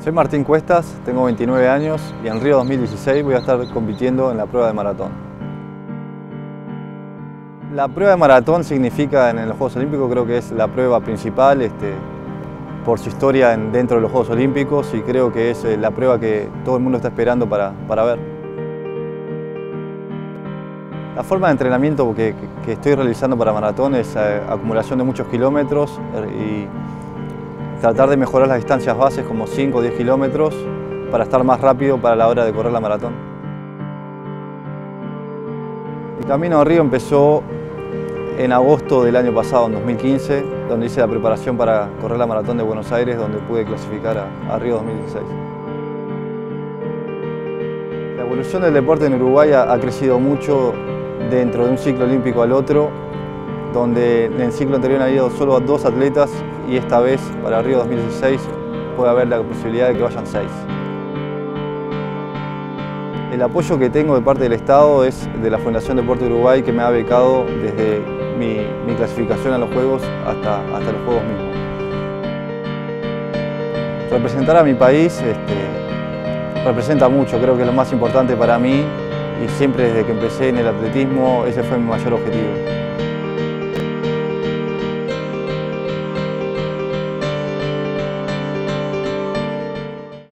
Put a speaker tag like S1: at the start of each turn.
S1: Soy Martín Cuestas, tengo 29 años y en Río 2016 voy a estar compitiendo en la prueba de maratón. La prueba de maratón significa en los Juegos Olímpicos, creo que es la prueba principal por su historia dentro de los Juegos Olímpicos, y creo que es la prueba que todo el mundo está esperando para ver. La forma de entrenamiento que estoy realizando para maratón es acumulación de muchos kilómetros y tratar de mejorar las distancias bases como 5 o 10 kilómetros para estar más rápido para la hora de correr la maratón. Mi camino a Río empezó en agosto del año pasado, en 2015, donde hice la preparación para correr la maratón de Buenos Aires, donde pude clasificar a Río 2016. La evolución del deporte en Uruguay ha crecido mucho dentro de un ciclo olímpico al otro, donde en el ciclo anterior han ido solo 2 atletas y esta vez para Río 2016 puede haber la posibilidad de que vayan 6. El apoyo que tengo de parte del Estado es de la Fundación Deporte Uruguay, que me ha becado desde mi clasificación a los Juegos hasta los Juegos mismos. Representar a mi país representa mucho, creo que es lo más importante para mí, y siempre desde que empecé en el atletismo ese fue mi mayor objetivo.